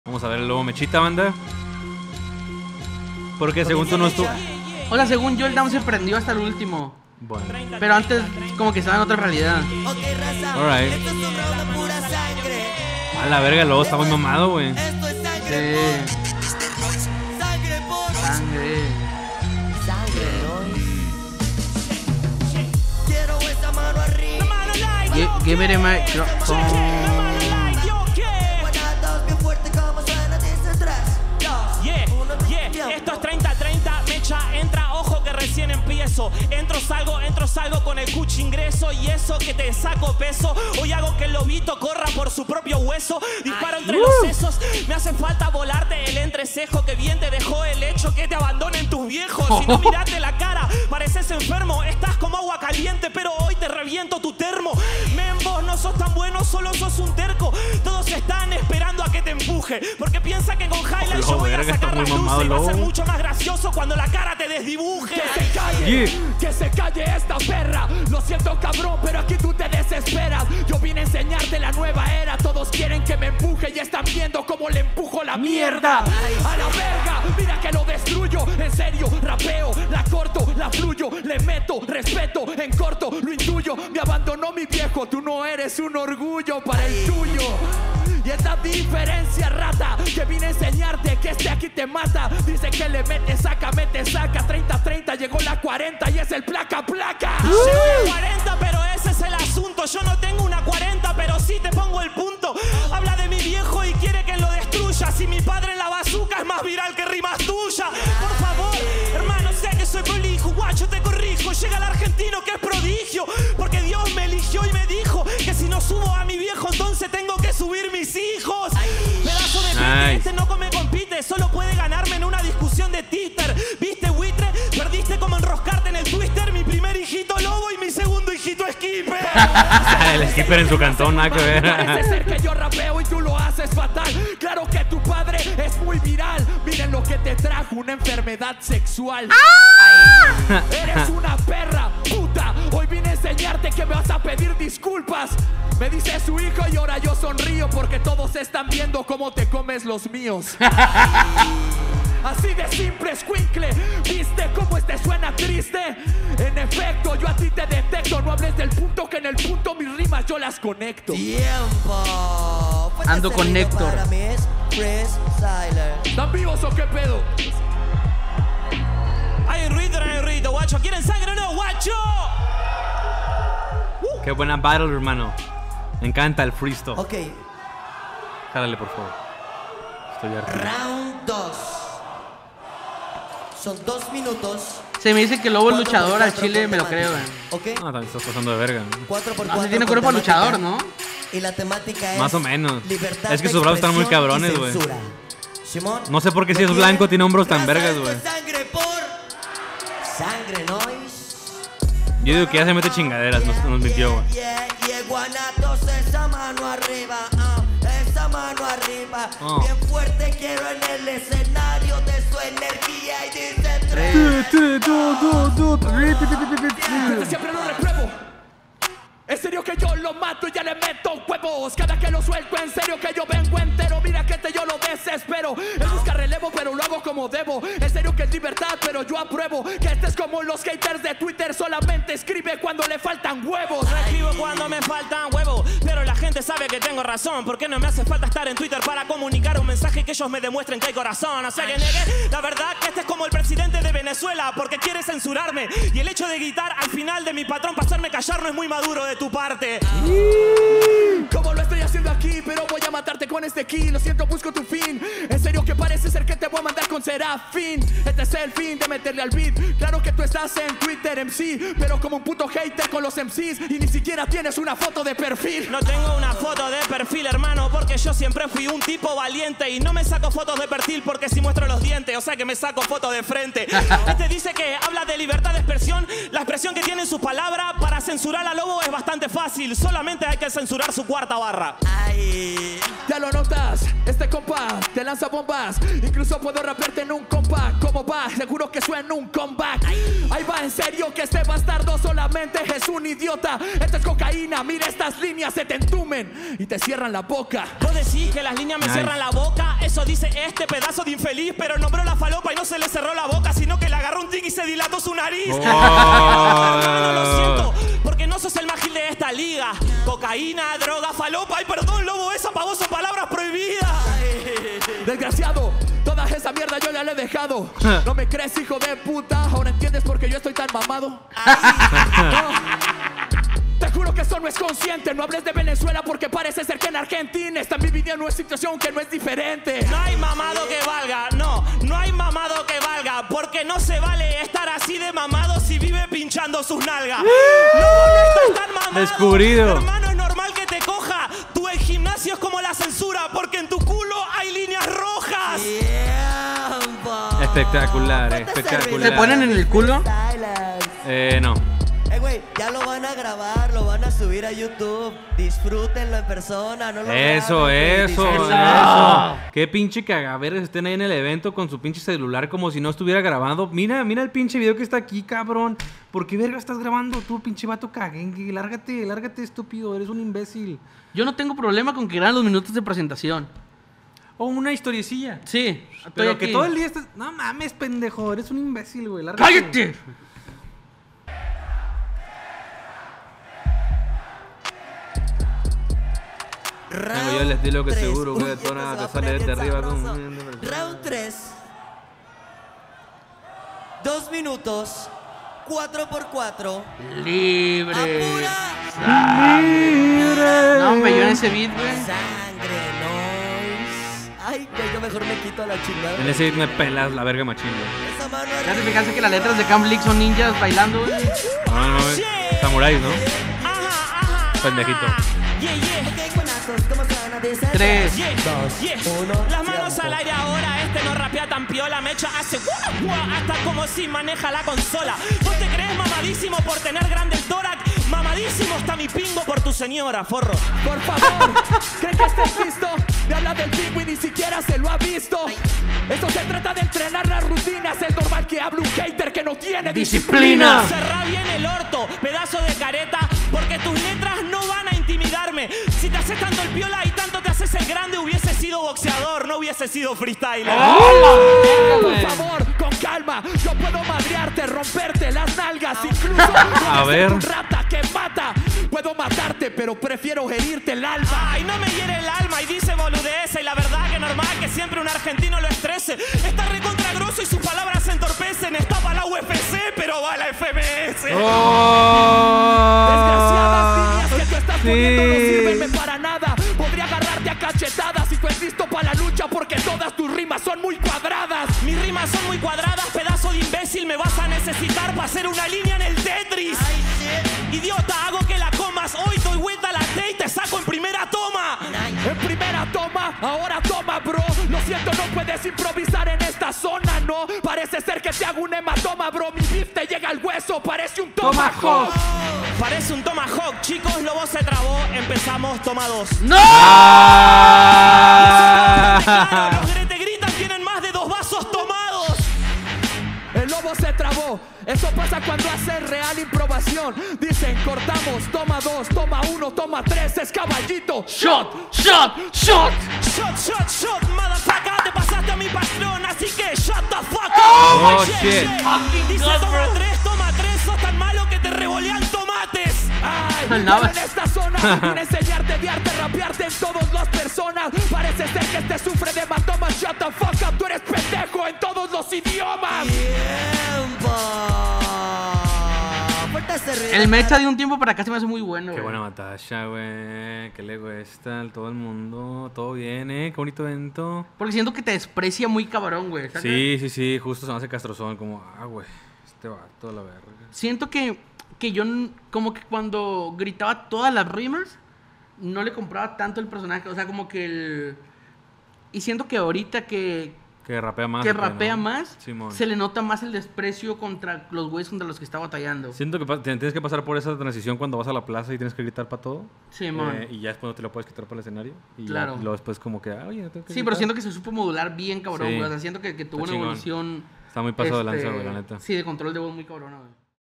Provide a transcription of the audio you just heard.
Vamos a ver el lobo mechita, banda. Porque según tú no estuvo... O sea, según yo el down se prendió hasta el último. Bueno. Pero antes como que estaba en otra realidad. Alright. A la verga, el lobo está muy mamado, güey. Sí. Sangre. Give it a microphone. Esto es 30-30, mecha, entra, ojo que recién empiezo. Entro, salgo con el cuch ingreso. Y eso que te saco peso. Hoy hago que el lobito corra por su propio hueso. Disparo entre los sesos. Me hace falta volarte el entrecejo. Que bien te dejó el hecho que te abandonen tus viejos. Si no miraste la cara, pareces enfermo. Estás como agua caliente, pero hoy te reviento tu termo. Men, vos no sos tan bueno, solo sos un terco. Todos están esperando a que te empuje. Porque piensa que con highlight yo voy a sacar las luces. Y va a ser mucho más gracioso cuando la cara te desdibuje. Que se calle, que se calle esta perra. Lo siento, cabrón, pero aquí tú te desesperas. Yo vine a enseñarte la nueva era. Todos quieren que me empuje y están viendo cómo le empujo la mierda. A la verga, mira que lo destruyo. En serio, rapeo, la corto, la fluyo. Le meto respeto, en corto, lo intuyo. Me abandonó mi viejo, tú no eres un orgullo para el tuyo. Y esta diferencia, rata, que vine a enseñarte que este aquí te mata. Dice que le mete, saca, 30-30, llegó la 40 y es el placa. Llegué a 40, pero ese es el asunto. Yo no tengo una 40, pero sí te pongo el punto. Habla de mi viejo y quiere que lo destruya. Si mi padre en la bazuca es más viral que rimas tuya. Por favor, hermano, sé que soy prolijo. Guacho, te corrijo, llega el argentino que es prodigio. Porque Dios me eligió y me dijo que si no subo a mi viejo, entonces tengo que subir mis hijos. Pedazo de pite, este no me compite. Solo puede ganarme en una discusión de Twitter. ¿Viste, buitre? Perdiste como enroscarte en el twister. Mi primer hijito lobo y mi segundo hijito skipper. El skipper en su cantón, nada que ver. Parece ser que yo rapeo y tú lo haces fatal. Claro que tu padre es muy viral. Miren lo que te trajo, una enfermedad sexual. Eres una perra, puta. Hoy vine a enseñarte que me vas a pedir disculpas. Me dice su hijo y ahora yo sonrío porque todos están viendo cómo te comes los míos. Así de simple, escuincle. ¿Viste cómo este suena triste? En efecto, yo a ti te detecto. No hables del punto, que en el punto mis rimas yo las conecto. Tiempo. Ando con Néctor. ¿Están vivos o qué pedo? Hay ruido, guacho. ¿Quieren sangre o no, guacho? Qué buena battle, hermano. Me encanta el freestyle. Ok. Jálale, por favor. Estoy harto. Round 2. Son 2 minutos. Se me dice que el lobo es luchador al chile, me lo creo, ¿Ok? No, también estás pasando de verga. 4 por 4. No, si tiene cuerpo luchador, ¿no? Y la temática es... Más o menos. Libertad Es que de sus brazos están muy expresión cabrones, y güey. censura. Simón. No sé por qué si es blanco tiene hombros tan vergas, güey. Sangre por... Sangre noise. Yo digo que ya se mete chingaderas, nos mintió, güey. Y Guanatos, esa mano arriba, esa mano arriba. Bien fuerte quiero en el escenario de su energía y dice Siempre lo repruebo. En serio que yo lo mato y ya le meto huevos. Cada que lo suelto, en serio que yo vengo entero. Mira que yo lo desespero. Él busca relevo, pero lo hago como debo. En serio que es libertad, pero yo apruebo. Que este es como los haters de Twitter. Solamente escribe cuando le faltan huevos. Escribo cuando me faltan huevos. Pero la gente sabe que tengo razón. Porque no me hace falta estar en Twitter para comunicar un mensaje que ellos me demuestren que hay corazón. O sea que negué la verdad que este es como el presidente de Venezuela. Porque quiere censurarme. Y el hecho de gritar al final de mi patrón para hacerme callar no es muy maduro de tu parte. Como lo estoy haciendo aquí, pero voy a matarte con este kill. Lo siento, busco tu fin. En serio que parece ser que te voy a mandar con Serafín. Este es el fin de meterle al beat. Claro que tú estás en Twitter MC, pero como un puto hater con los MCs. Y ni siquiera tienes una foto de perfil. No tengo una foto de perfil, hermano, porque yo siempre fui un tipo valiente. Y no me saco fotos de perfil porque si muestro los dientes. O sea que me saco fotos de frente. Este dice que habla de libertad de expresión. La expresión que tiene en sus palabras para censurar a Lobo es bastante fácil. Solamente hay que censurar su cuarta barra. boca. Ay. Ya lo notas, este compa te lanza bombas. Incluso puedo rapearte en un compa. ¿Cómo va? Seguro que suena un comeback. Ahí va, en serio que este bastardo solamente es un idiota. Esto es cocaína, mira estas líneas se te entumen y te cierran la boca. Vos decís que las líneas me cierran la boca. Eso dice este pedazo de infeliz. Pero nombró la falopa y no se le cerró la boca, sino que le agarró un tic y se dilató su nariz. No, lo siento, porque no sos el más gil de esta liga. Cocaína, droga, falopa. Ay, perdón, lobo, esa pavos son palabras prohibidas. Desgraciado, toda esa mierda yo ya le he dejado. No me crees, hijo de puta. Ahora entiendes por qué yo estoy tan mamado. No. Te juro que eso no es consciente. No hables de Venezuela porque parece ser que en Argentina están viviendo una situación que no es diferente. No hay mamado que valga, no hay mamado que valga. Porque no se vale estar así de mamado si vive pinchando sus nalgas. No estás tan mamado. Descubrido. Hermano, es normal que te coja. Tu el gimnasio es como la censura, porque en tu culo hay líneas rojas. Tiempo. Espectacular, espectacular. ¿Se ponen en el culo? No. Güey, ya lo van a grabar, lo van a subir a YouTube. Disfrútenlo en persona, no lo Eso, graben, eso, güey, eso. Qué pinche cagaveres estén ahí en el evento con su pinche celular como si no estuviera grabando. Mira el pinche video que está aquí, cabrón. ¿Por qué verga estás grabando tú, pinche vato caguengue? Lárgate, estúpido, eres un imbécil. Yo no tengo problema con que graben los minutos de presentación. O una historiecilla. Sí, estoy Pero aquí. que todo el día estás... No mames, pendejo, eres un imbécil, güey. Lárgate. ¡Cállate! Tengo yo el estilo que Round seguro que tres. te Uy, esto se va a sale poner desde bien arriba sabroso. con... Round 3. 2 minutos. 4x4. Libre. Apura. No, hombre, yo en ese beat, güey. Sangre, noise. Ay, que yo mejor me quito a la chingada. En ese me pelas la verga machín, güey. Esa mano ¿Ya te arriba. fijaste que las letras de Camp League son ninjas bailando, güey? No, samuráis, ¿no? Ajá. Pendejito. Yeah. Ok, buenazos, ¿cómo suena? Dice 3. Yeah. 1. Las manos al aire ahora, este no rapea tan piola, Mecha hace guau, hasta como si maneja la consola. ¿Vos te crees mamadísimo por tener grande el tórax? Mamadísimo está mi pingo por tu señora, forro. Por favor, ¿creen que estés listo? Me habla del tipo y ni siquiera se lo ha visto. Esto se trata de entrenar las rutinas. Es normal que hable un hater que no tiene disciplina. Cerrá bien el orto, pedazo de careta, porque tus letras no van a intimidarme. Si te haces tanto el piola y tanto te haces el grande, hubiese sido boxeador, no hubiese sido freestyler. Por favor, con calma. Yo puedo madrearte, romperte las nalgas. Incluso A ver. un rata que mata. Puedo matarte, pero prefiero herirte el alma. Ay, no me hiere el alma y dice boludez. Y la verdad que normal que siempre un argentino lo estrese. Está recontra grosso y sus palabras se entorpecen. Está para la UFC, pero va a la FMS. Desgraciadas líneas que tú estás poniendo no Sí. sirvenme para nada. Podría agarrarte a cachetadas si tú estás listo para la lucha, porque todas tus rimas son muy cuadradas. Mis rimas son muy cuadradas, pedazo de imbécil. Me vas a necesitar para hacer una línea en el Tetris. Idiota, hago que la comas. Hoy doy vuelta a la T y te saco en primera toma. En primera toma, ahora toma, bro. Lo siento, no puedes improvisar en esta zona, ¿no? Parece ser que te hago un hematoma, bro. Mi beef te llega al hueso, parece un tomahawk. Parece un tomahawk, chicos, Lobo se trabó. Empezamos, toma 2. ¡No! Claro, los que te gritan tienen más de 2 vasos tomados. El lobo se trabó. Eso pasa cuando haces real improbación. Dicen, cortamos, toma 2, toma 1, toma 3, es caballito. ¡Shot! ¡Shot! ¡Shot! Shot, motherfucker, te pasaste a mi patrón, así que shut the fuck up. Oh, Yeah, shit. yeah. Dice toma 3, sos tan malo que te revolean tomates. Ay, No. pero en esta zona vine a enseñarte de arte, rapearte en todas las personas. Parece ser que este sufre de hematomas. Shut the fuck up, tú eres pendejo en todos los idiomas. Tiempo. Fuerte ese ruido. El Mecha de un tiempo para acá se me hace muy bueno, Qué güey. buena batalla, güey. ¿Qué le cuesta a todo el mundo? Todo bien, Qué bonito evento. Porque siento que te desprecia muy cabrón, güey. ¿sabes? Sí. Justo se me hace castrozón. Como, güey. Este vato, la verga. Siento que yo como que cuando gritaba todas las rimas, no le compraba tanto el personaje. O sea, como que el... Y siento que ahorita que Que rapea más. que ¿o qué, rapea no? más, Simón. se le nota más el desprecio contra los güeyes contra los que está batallando. Siento que tienes que pasar por esa transición cuando vas a la plaza y tienes que gritar para todo. Simón. Y ya después no te lo puedes quitar para el escenario. Y Claro. luego después como que, oye, no tengo que Sí, pero gritar. siento que se supo modular bien cabrón, Sí. güey. O sea, siento que tuvo Está una chingón. evolución... Está muy pasado de lanza, güey, la neta. Sí, de control de voz muy cabrona, güey.